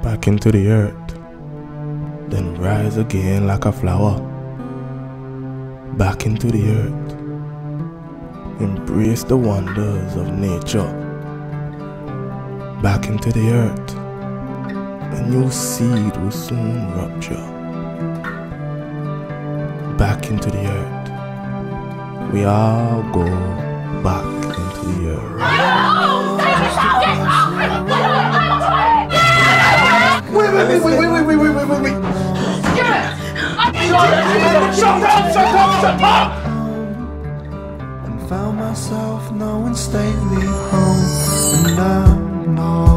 back into the earth, then rise again like a flower. Back into the earth, embrace the wonders of nature. Back into the earth, a new seed will soon rupture. Back into the earth, we all go back into the earth. Wait. Shut up! And found myself knowing stately home, and now